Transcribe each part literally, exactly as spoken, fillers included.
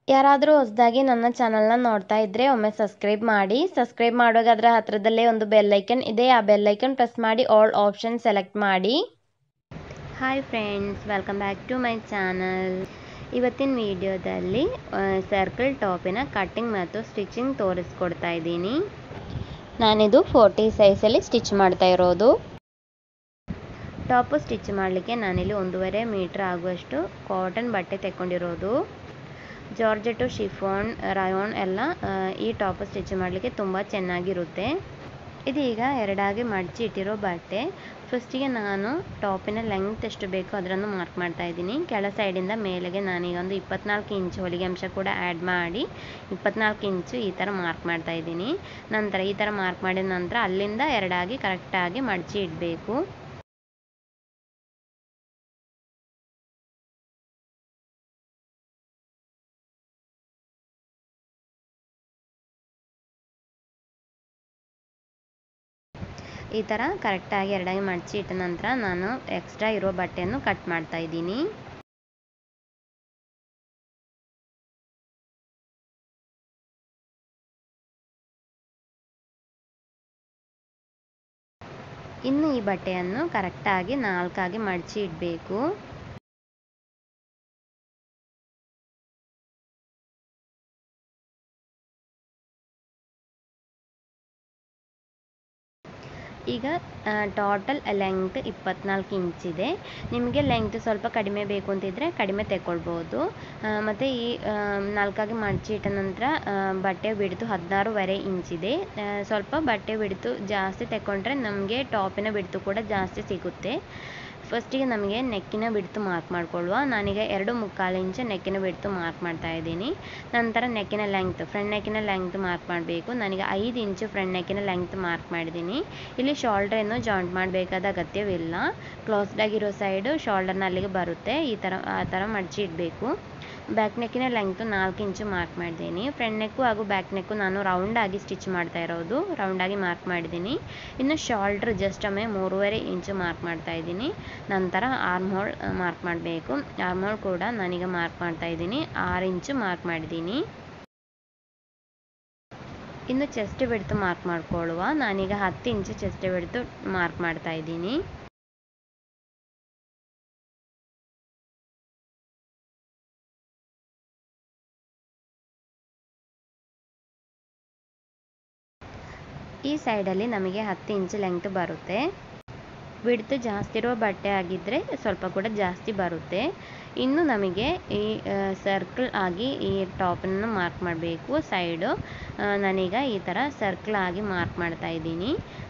ಯಾರಾದರೂ ಹೊಸದಾಗಿ ನನ್ನ ಚಾನಲ್ನ ನೋಡ್ತಾ ಇದ್ದರೆ ಒಮ್ಮೆ ಸಬ್ಸ್ಕ್ರೈಬ್ ಮಾಡಿ. ಸಬ್ಸ್ಕ್ರೈಬ್ ಮಾಡುವಾಗ ಅದರ ಹತ್ರದಲ್ಲೇ ಒಂದು ಬೆಲ್ ಐಕನ್ ಇದೆ, ಆ ಬೆಲ್ ಐಕನ್ ಪ್ರೆಸ್ ಮಾಡಿ ಆಲ್ ಆಪ್ಷನ್ ಸೆಲೆಕ್ಟ್ ಮಾಡಿ. Hi friends, welcome back to my channel. ಇವತ್ತಿನ ವಿಡಿಯೋದಲ್ಲಿ ಸರ್ಕಲ್ ಟಾಪಿನ ಕಟ್ಟಿಂಗ್ ಮತ್ತು ಸ್ಟಿಚಿಂಗ್ ತೋರಿಸ್ಕೊಡ್ತಾ ಇದ್ದೀನಿ. ನಾನಿದು ಫೋರ್ಟಿ ಸೈಜಲ್ಲಿ ಸ್ಟಿಚ್ ಮಾಡ್ತಾ ಇರೋದು. ಟಾಪು ಸ್ಟಿಚ್ ಮಾಡಲಿಕ್ಕೆ ನಾನಿಲ್ಲಿ ಒಂದೂವರೆ ಮೀಟ್ರ್ ಆಗುವಷ್ಟು ಕಾಟನ್ ಬಟ್ಟೆ ತೆಕ್ಕೊಂಡಿರೋದು. ಜಾರ್ಜೆಟು, ಶಿಫಾನ್, ರಯಾನ್ ಎಲ್ಲ ಈ ಟಾಪ್ ಸ್ಟಿಚ್ ಮಾಡಲಿಕ್ಕೆ ತುಂಬ ಚೆನ್ನಾಗಿರುತ್ತೆ. ಇದೀಗ ಎರಡಾಗಿ ಮಡಚಿ ಇಟ್ಟಿರೋ ಬಟ್ಟೆ. ಫಸ್ಟಿಗೆ ನಾನು ಟಾಪಿನ ಲೆಂತ್ ಎಷ್ಟು ಬೇಕೋ ಅದನ್ನು ಮಾರ್ಕ್ ಮಾಡ್ತಾ ಇದ್ದೀನಿ. ಕೆಳ ಸೈಡಿಂದ ಮೇಲೆಗೆ ನಾನೀಗ ಒಂದು ಇಪ್ಪತ್ನಾಲ್ಕು ಇಂಚು ಹೊಲಿಗೆ ಅಂಶ ಕೂಡ ಆ್ಯಡ್ ಮಾಡಿ ಇಪ್ಪತ್ನಾಲ್ಕು ಇಂಚು ಈ ಥರ ಮಾರ್ಕ್ ಮಾಡ್ತಾ ಇದ್ದೀನಿ. ನಂತರ ಈ ಥರ ಮಾರ್ಕ್ ಮಾಡಿದ ನಂತರ ಅಲ್ಲಿಂದ ಎರಡಾಗಿ ಕರೆಕ್ಟಾಗಿ ಮಡಚಿ ಇಡಬೇಕು. ಈ ಥರ ಕರೆಕ್ಟಾಗಿ ಎರಡಾಗಿ ಮಡಚಿ ಇಟ್ಟ ನಂತರ ನಾನು ಎಕ್ಸ್ಟ್ರಾ ಇರೋ ಬಟ್ಟೆಯನ್ನು ಕಟ್ ಮಾಡ್ತಾ ಇದ್ದೀನಿ. ಇನ್ನು ಈ ಬಟ್ಟೆಯನ್ನು ಕರೆಕ್ಟಾಗಿ ನಾಲ್ಕಾಗಿ ಮಡಚಿ ಇಡಬೇಕು. ಈಗ ಟೋಟಲ್ ಲೆಂತ್ ಇಪ್ಪತ್ನಾಲ್ಕು ಇಂಚಿದೆ. ನಿಮಗೆ ಲೆಂತ್ ಸ್ವಲ್ಪ ಕಡಿಮೆ ಬೇಕು ಅಂತಿದ್ರೆ ಕಡಿಮೆ ತೆಕ್ಕೊಳ್ಬೋದು. ಮತ್ತು ಈ ನಾಲ್ಕಾಗಿ ಮಡಚಿ ಇಟ್ಟ ನಂತರ ಬಟ್ಟೆ ಬಿಡ್ತು ಹದಿನಾರೂವರೆ ಇಂಚಿದೆ. ಸ್ವಲ್ಪ ಬಟ್ಟೆ ಬಿಡ್ತು ಜಾಸ್ತಿ ತೆಕ್ಕೊಂಡ್ರೆ ನಮಗೆ ಟಾಪಿನ ಬಿಡ್ತು ಕೂಡ ಜಾಸ್ತಿ ಸಿಗುತ್ತೆ. ಫಸ್ಟಿಗೆ ನಮಗೆ ನೆಕ್ಕಿನ ಬಿಡ್ತು ಮಾರ್ಕ್ ಮಾಡ್ಕೊಳ್ಳುವ. ನಾನೀಗ ಎರಡು ಮುಕ್ಕಾಲು ಇಂಚು ನೆಕ್ಕಿನ ಬಿಡ್ತು ಮಾರ್ಕ್ ಮಾಡ್ತಾ ಇದ್ದೀನಿ. ನಂತರ ನೆಕ್ಕಿನ ಲೆಂತ್, ಫ್ರಂಟ್ ನೆಕ್ಕಿನ ಲೆಂತ್ ಮಾರ್ಕ್ ಮಾಡಬೇಕು. ನಾನೀಗ ಐದು ಇಂಚು ಫ್ರಂಟ್ ನೆಕ್ಕಿನ ಲೆಂತ್ ಮಾರ್ಕ್ ಮಾಡಿದ್ದೀನಿ. ಇಲ್ಲಿ ಶೋಲ್ಡ್ರನ್ನು ಜಾಯಿಂಟ್ ಮಾಡಬೇಕಾದ ಅಗತ್ಯವಿಲ್ಲ. ಕ್ಲೋಸ್ಡ್ ಆಗಿರೋ ಸೈಡು ಶೋಲ್ಡರ್ನ ಅಲ್ಲಿಗೆ ಬರುತ್ತೆ. ಈ ಥರ ಆ ಥರ ಮಡಚಿ ಇಡಬೇಕು. ಬ್ಯಾಕ್ ನೆಕ್ಕಿನ ಲೆಂತು ನಾಲ್ಕು ಇಂಚು ಮಾರ್ಕ್ ಮಾಡಿದ್ದೀನಿ. ಫ್ರಂಟ್ ನೆಕ್ಕು ಹಾಗೂ ಬ್ಯಾಕ್ ನೆಕ್ಕು ನಾನು ರೌಂಡಾಗಿ ಸ್ಟಿಚ್ ಮಾಡ್ತಾ ಇರೋದು, ರೌಂಡಾಗಿ ಮಾರ್ಕ್ ಮಾಡಿದ್ದೀನಿ. ಇನ್ನು ಶೋಲ್ಡ್ರ್ ಜಸ್ಟ್ ಒಮ್ಮೆ ಮೂರುವರೆ ಇಂಚು ಮಾರ್ಕ್ ಮಾಡ್ತಾ ಇದ್ದೀನಿ. ನಂತರ ಆರ್ಮ್ ಹೋಲ್ ಮಾರ್ಕ್ ಮಾಡಬೇಕು. ಆರ್ಮ್ ಹೋಲ್ ಕೂಡ ನಾನೀಗ ಮಾರ್ಕ್ ಮಾಡ್ತಾ ಇದ್ದೀನಿ, ಆರು ಇಂಚು ಮಾರ್ಕ್ ಮಾಡಿದ್ದೀನಿ. ಇನ್ನು ಚೆಸ್ಟ್ ಬಿಡ್ತು ಮಾರ್ಕ್ ಮಾಡ್ಕೊಳ್ಳುವ. ನಾನೀಗ ಹತ್ತು ಇಂಚು ಚೆಸ್ಟ್ ಬಿಡ್ತು ಮಾರ್ಕ್ ಮಾಡ್ತಾ ಇದ್ದೀನಿ. ಈ ಸೈಡಲ್ಲಿ ನಮಗೆ ಹತ್ತು ಇಂಚು ಲೆಂತ್ ಬರುತ್ತೆ. ಬಿಡ್ತು ಜಾಸ್ತಿ ಇರೋ ಬಟ್ಟೆ ಆಗಿದ್ದರೆ ಸ್ವಲ್ಪ ಕೂಡ ಜಾಸ್ತಿ ಬರುತ್ತೆ. ಇನ್ನು ನಮಗೆ ಈ ಸರ್ಕಲ್ ಆಗಿ ಈ ಟಾಪನ್ನು ಮಾರ್ಕ್ ಮಾಡಬೇಕು. ಸೈಡು ನಾನೀಗ ಈ ಥರ ಸರ್ಕಲ್ ಆಗಿ ಮಾರ್ಕ್ ಮಾಡ್ತಾ ಇದ್ದೀನಿ.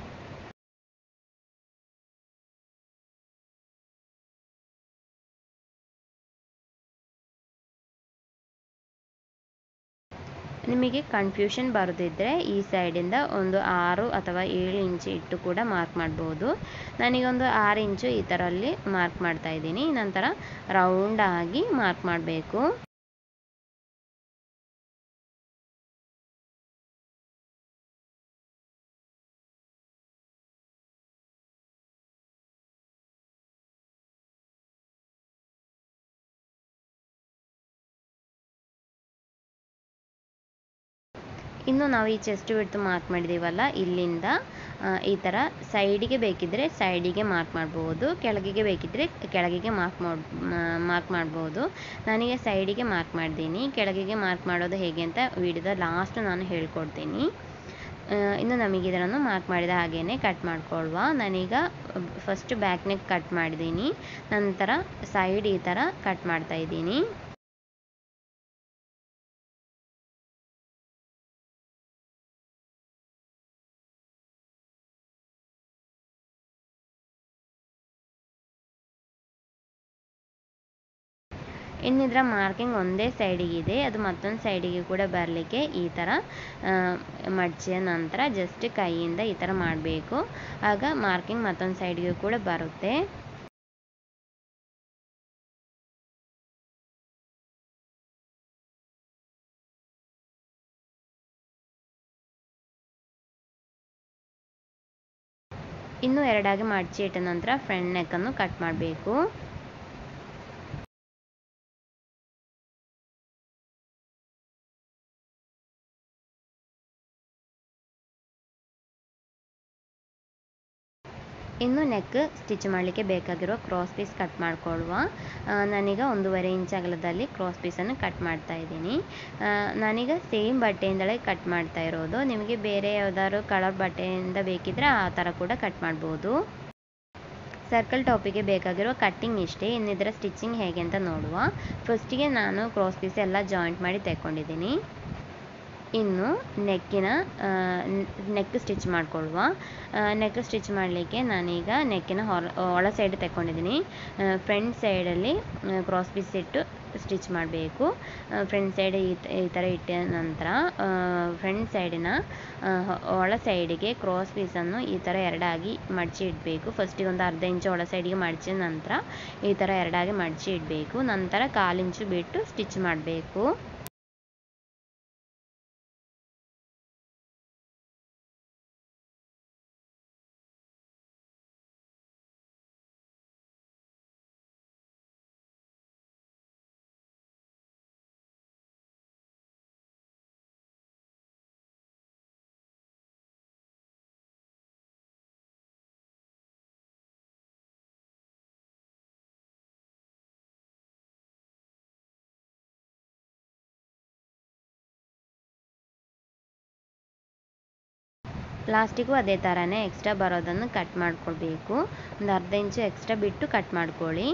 ನಿಮಗೆ ಕನ್ಫ್ಯೂಷನ್ ಬರೋದಿದ್ದರೆ ಈ ಸೈಡಿಂದ ಒಂದು ಆರು ಅಥವಾ ಏಳು ಇಂಚು ಇಟ್ಟು ಕೂಡ ಮಾರ್ಕ್ ಮಾಡ್ಬೋದು. ನನಗೊಂದು ಆರು ಇಂಚು ಈ ಥರಲ್ಲಿ ಮಾರ್ಕ್ ಮಾಡ್ತಾ ಇದ್ದೀನಿ. ನಂತರ ರೌಂಡಾಗಿ ಮಾರ್ಕ್ ಮಾಡಬೇಕು. ಇನ್ನು ನಾವು ಈ ಚೆಸ್ಟ್ ಬಿಡ್ತು ಮಾರ್ಕ್ ಮಾಡಿದ್ದೀವಲ್ಲ, ಇಲ್ಲಿಂದ ಈ ಥರ ಸೈಡಿಗೆ ಬೇಕಿದ್ದರೆ ಸೈಡಿಗೆ ಮಾರ್ಕ್ ಮಾಡ್ಬೋದು, ಕೆಳಗಿಗೆ ಬೇಕಿದ್ದರೆ ಕೆಳಗಿಗೆ ಮಾರ್ಕ್ ಮಾಡಿ ಮಾರ್ಕ್ ಮಾಡ್ಬೋದು. ನಾನೀಗ ಸೈಡಿಗೆ ಮಾರ್ಕ್ ಮಾಡಿದ್ದೀನಿ. ಕೆಳಗಿಗೆ ಮಾರ್ಕ್ ಮಾಡೋದು ಹೇಗೆ ಅಂತ ವಿಡಿಯೋದ ಲಾಸ್ಟ್ ನಾನು ಹೇಳ್ಕೊಡ್ತೀನಿ. ಇನ್ನು ನಮಗೆ ಇದನ್ನು ಮಾರ್ಕ್ ಮಾಡಿದ ಹಾಗೇ ಕಟ್ ಮಾಡ್ಕೊಳ್ಳುವ. ನಾನೀಗ ಫಸ್ಟ್ ಬ್ಯಾಕ್ ನೆಕ್ ಕಟ್ ಮಾಡಿದ್ದೀನಿ. ನಂತರ ಸೈಡ್ ಈ ಥರ ಕಟ್ ಮಾಡ್ತಾ ಇದ್ದೀನಿ. ಇನ್ನಿದ್ರ ಮಾರ್ಕಿಂಗ್ ಒಂದೇ ಸೈಡಿಗಿದೆ, ಅದು ಮತ್ತೊಂದು ಸೈಡಿಗೆ ಕೂಡ ಬರಲಿಕ್ಕೆ ಈ ಥರ ಮಡಚಿದ ನಂತರ ಜಸ್ಟ್ ಕೈಯಿಂದ ಈ ಥರ ಮಾಡಬೇಕು. ಆಗ ಮಾರ್ಕಿಂಗ್ ಮತ್ತೊಂದು ಸೈಡಿಗೆ ಕೂಡ ಬರುತ್ತೆ. ಇನ್ನು ಎರಡಾಗಿ ಮಡಚಿ ಇಟ್ಟ ನಂತರ ಫ್ರಂಟ್ ನೆಕ್ಕನ್ನು ಕಟ್ ಮಾಡಬೇಕು. ಇನ್ನು ನೆಕ್ ಸ್ಟಿಚ್ ಮಾಡಲಿಕ್ಕೆ ಬೇಕಾಗಿರೋ ಕ್ರಾಸ್ ಪೀಸ್ ಕಟ್ ಮಾಡ್ಕೊಳ್ಳುವ. ನಾನೀಗ ಒಂದೂವರೆ ಇಂಚ್ ಅಗಲದಲ್ಲಿ ಕ್ರಾಸ್ ಪೀಸನ್ನು ಕಟ್ ಮಾಡ್ತಾ ಇದ್ದೀನಿ. ನಾನೀಗ ಸೇಮ್ ಬಟ್ಟೆಯಿಂದಲೇ ಕಟ್ ಮಾಡ್ತಾ ಇರೋದು. ನಿಮಗೆ ಬೇರೆ ಯಾವ್ದಾದ್ರು ಕಲರ್ ಬಟ್ಟೆಯಿಂದ ಬೇಕಿದ್ರೆ ಆ ಥರ ಕೂಡ ಕಟ್ ಮಾಡ್ಬೋದು. ಸರ್ಕಲ್ ಟಾಪಿಗೆ ಬೇಕಾಗಿರೋ ಕಟ್ಟಿಂಗ್ ಇಷ್ಟೇ. ಇನ್ನು ಇದರ ಸ್ಟಿಚಿಂಗ್ ಹೇಗೆ ಅಂತ ನೋಡುವ. ಫಸ್ಟಿಗೆ ನಾನು ಕ್ರಾಸ್ ಪೀಸ್ ಎಲ್ಲ ಜಾಯಿಂಟ್ ಮಾಡಿ ತೆಕ್ಕೊಂಡಿದ್ದೀನಿ. ಇನ್ನು ನೆಕ್ಕಿನ ನೆಕ್ ಸ್ಟಿಚ್ ಮಾಡ್ಕೊಳ್ಳುವ. ನೆಕ್ ಸ್ಟಿಚ್ ಮಾಡಲಿಕ್ಕೆ ನಾನೀಗ ನೆಕ್ಕಿನ ಹೊರ ಒಳ ಸೈಡ್ ತೆಕ್ಕೊಂಡಿದ್ದೀನಿ. ಫ್ರಂಟ್ ಸೈಡಲ್ಲಿ ಕ್ರಾಸ್ ಪೀಸ್ ಇಟ್ಟು ಸ್ಟಿಚ್ ಮಾಡಬೇಕು. ಫ್ರಂಟ್ ಸೈಡ್ ಈ ಈ ಥರ ಇಟ್ಟ ನಂತರ ಫ್ರಂಟ್ ಸೈಡಿನ ಒಳ ಸೈಡಿಗೆ ಕ್ರಾಸ್ ಪೀಸನ್ನು ಈ ಥರ ಎರಡಾಗಿ ಮಡಚಿ ಇಡಬೇಕು. ಫಸ್ಟಿಗೆ ಒಂದು ಅರ್ಧ ಇಂಚು ಒಳ ಸೈಡಿಗೆ ಮಡಚಿದ ನಂತರ ಈ ಥರ ಎರಡಾಗಿ ಮಡಚಿ ಇಡಬೇಕು. ನಂತರ ಕಾಲಿಂಚು ಬಿಟ್ಟು ಸ್ಟಿಚ್ ಮಾಡಬೇಕು. ಲಾಸ್ಟಿಗೂ ಅದೇ ಥರನೇ ಎಕ್ಸ್ಟ್ರಾ ಬರೋದನ್ನು ಕಟ್ ಮಾಡ್ಕೊಳ್ಬೇಕು. ಒಂದು ಅರ್ಧ ಇಂಚು ಎಕ್ಸ್ಟ್ರಾ ಬಿಟ್ಟು ಕಟ್ ಮಾಡ್ಕೊಳ್ಳಿ.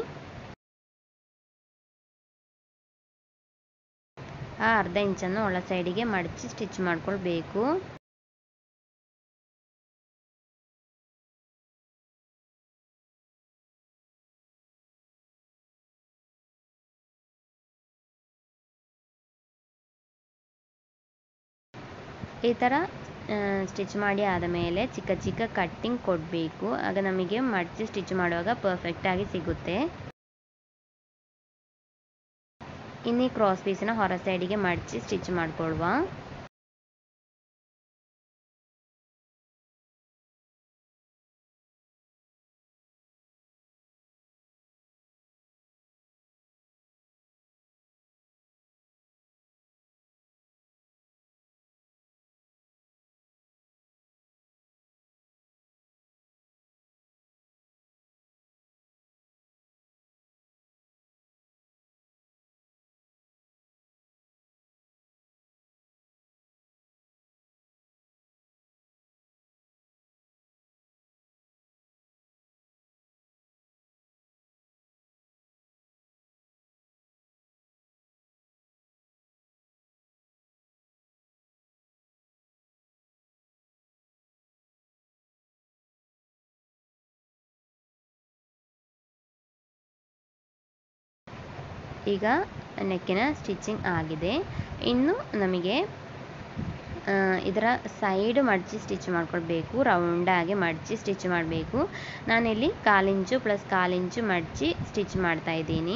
ಆ ಅರ್ಧ ಇಂಚನ್ನು ಒಳ ಸೈಡಿಗೆ ಮಡಚಿ ಸ್ಟಿಚ್ ಮಾಡ್ಕೊಳ್ಬೇಕು. ಈ ಥರ ಸ್ಟಿಚ್ ಮಾಡಿ ಆದ ಮೇಲೆ ಚಿಕ್ಕ ಚಿಕ್ಕ ಕಟ್ಟಿಂಗ್ ಕೊಡಬೇಕು. ಆಗ ನಮಗೆ ಮಡಚಿ ಸ್ಟಿಚ್ ಮಾಡುವಾಗ ಪರ್ಫೆಕ್ಟಾಗಿ ಸಿಗುತ್ತೆ. ಇನ್ನು ಈ ಕ್ರಾಸ್ ಪೀಸನ್ನ ಹೊರ ಸೈಡಿಗೆ ಮಡಚಿ ಸ್ಟಿಚ್ ಮಾಡ್ಕೊಳ್ಳುವ. ಈಗ ನೆಕ್ಕಿನ ಸ್ಟಿಚಿಂಗ್ ಆಗಿದೆ. ಇನ್ನು ನಮಗೆ ಇದರ ಸೈಡ್ ಮಡಚಿ ಸ್ಟಿಚ್ ಮಾಡ್ಕೊಳ್ಬೇಕು. ರೌಂಡಾಗಿ ಮಡಚಿ ಸ್ಟಿಚ್ ಮಾಡಬೇಕು. ನಾನಿಲ್ಲಿ ಕಾಲಿಂಚು ಪ್ಲಸ್ ಕಾಲಿಂಚು ಮಡಚಿ ಸ್ಟಿಚ್ ಮಾಡ್ತಾ ಇದ್ದೀನಿ.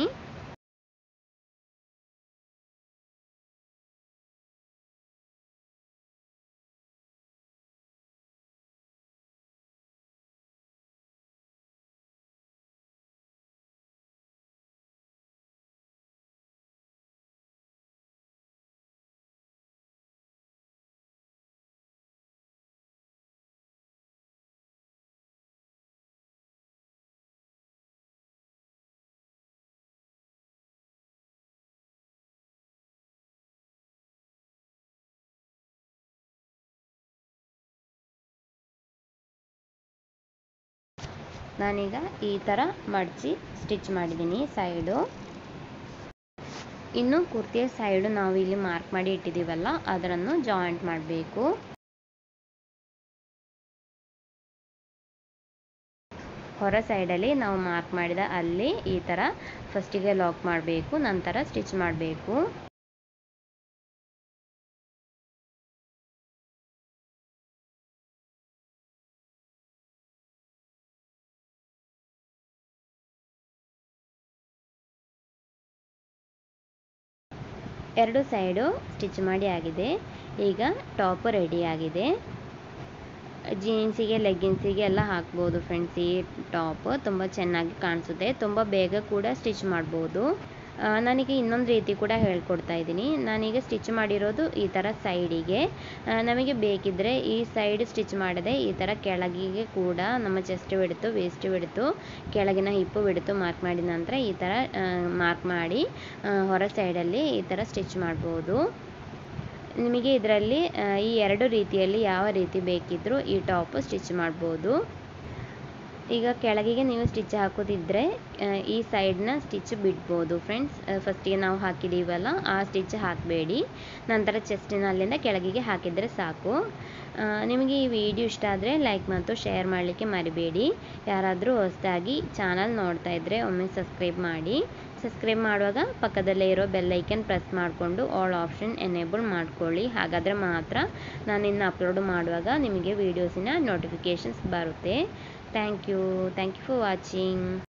ನಾನೀಗ ಈ ಥರ ಮಡಚಿ ಸ್ಟಿಚ್ ಮಾಡಿದ್ದೀನಿ ಸೈಡು. ಇನ್ನು ಕುರ್ತಿಯ ಸೈಡು ನಾವು ಇಲ್ಲಿ ಮಾರ್ಕ್ ಮಾಡಿ ಇಟ್ಟಿದ್ದೀವಲ್ಲ ಅದನ್ನು ಜಾಯಿಂಟ್ ಮಾಡಬೇಕು. ಹೊರ ಸೈಡಲ್ಲಿ ನಾವು ಮಾರ್ಕ್ ಮಾಡಿದ ಅಲ್ಲಿ ಈ ಥರ ಫಸ್ಟಿಗೆ ಲಾಕ್ ಮಾಡಬೇಕು, ನಂತರ ಸ್ಟಿಚ್ ಮಾಡಬೇಕು. ಎರಡು ಸೈಡು ಸ್ಟಿಚ್ ಮಾಡಿ ಆಗಿದೆ. ಈಗ ಟಾಪ್ ರೆಡಿ ಆಗಿದೆ. ಜೀನ್ಸಿಗೆ ಲೆಗ್ಗಿನ್ಸಿಗೆ ಎಲ್ಲ ಹಾಕ್ಬೋದು ಫ್ರೆಂಡ್ಸ್. ಈ ಟಾಪ್ ತುಂಬ ಚೆನ್ನಾಗಿ ಕಾಣಿಸುತ್ತೆ. ತುಂಬ ಬೇಗ ಕೂಡ ಸ್ಟಿಚ್ ಮಾಡ್ಬೋದು. ನಾನೀಗ ಇನ್ನೊಂದು ರೀತಿ ಕೂಡ ಹೇಳ್ಕೊಡ್ತಾ ಇದ್ದೀನಿ. ನಾನೀಗ ಸ್ಟಿಚ್ ಮಾಡಿರೋದು ಈ ಥರ ಸೈಡಿಗೆ, ನಮಗೆ ಬೇಕಿದ್ದರೆ ಈ ಸೈಡ್ ಸ್ಟಿಚ್ ಮಾಡದೆ ಈ ಥರ ಕೆಳಗಿಗೆ ಕೂಡ ನಮ್ಮ ಚೆಸ್ಟ್ ಬಿಡ್ತು, ವೇಸ್ಟ್ ಬಿಡ್ತು, ಕೆಳಗಿನ ಹಿಪ್ಪು ಬಿಡ್ತು ಮಾರ್ಕ್ ಮಾಡಿದ ನಂತರ ಈ ಥರ ಮಾರ್ಕ್ ಮಾಡಿ ಹೊರ ಸೈಡಲ್ಲಿ ಈ ಥರ ಸ್ಟಿಚ್ ಮಾಡ್ಬೋದು. ನಿಮಗೆ ಇದರಲ್ಲಿ ಈ ಎರಡು ರೀತಿಯಲ್ಲಿ ಯಾವ ರೀತಿ ಬೇಕಿದ್ದರೂ ಈ ಟಾಪು ಸ್ಟಿಚ್ ಮಾಡ್ಬೋದು. ಈಗ ಕೆಳಗಿಗೆ ನೀವು ಸ್ಟಿಚ್ ಹಾಕೋದಿದ್ದರೆ ಈ ಸೈಡ್ನ ಸ್ಟಿಚ್ ಬಿಡ್ಬೋದು ಫ್ರೆಂಡ್ಸ್. ಫಸ್ಟಿಗೆ ನಾವು ಹಾಕಿದ್ದೀವಲ್ಲ ಆ ಸ್ಟಿಚ್ ಹಾಕಬೇಡಿ, ನಂತರ ಚೆಸ್ಟಿನ ಅಲ್ಲಿಂದ ಕೆಳಗಿಗೆ ಹಾಕಿದರೆ ಸಾಕು. ನಿಮಗೆ ಈ ವಿಡಿಯೋ ಇಷ್ಟ ಆದರೆ ಲೈಕ್ ಮತ್ತು ಶೇರ್ ಮಾಡಲಿಕ್ಕೆ ಮರಿಬೇಡಿ. ಯಾರಾದರೂ ಹೊಸದಾಗಿ ಚಾನಲ್ ನೋಡ್ತಾ ಇದ್ದರೆ ಒಮ್ಮೆ ಸಬ್ಸ್ಕ್ರೈಬ್ ಮಾಡಿ. ಸಬ್ಸ್ಕ್ರೈಬ್ ಮಾಡುವಾಗ ಪಕ್ಕದಲ್ಲೇ ಇರೋ ಬೆಲ್ಲೈಕನ್ ಪ್ರೆಸ್ ಮಾಡಿಕೊಂಡು ಆಲ್ ಆಪ್ಷನ್ ಎನೇಬಲ್ ಮಾಡ್ಕೊಳ್ಳಿ. ಹಾಗಾದರೆ ಮಾತ್ರ ನಾನು ಇನ್ನು ಅಪ್ಲೋಡ್ ಮಾಡುವಾಗ ನಿಮಗೆ ವೀಡಿಯೋಸಿನ ನೋಟಿಫಿಕೇಷನ್ಸ್ ಬರುತ್ತೆ. Thank you thank you for watching.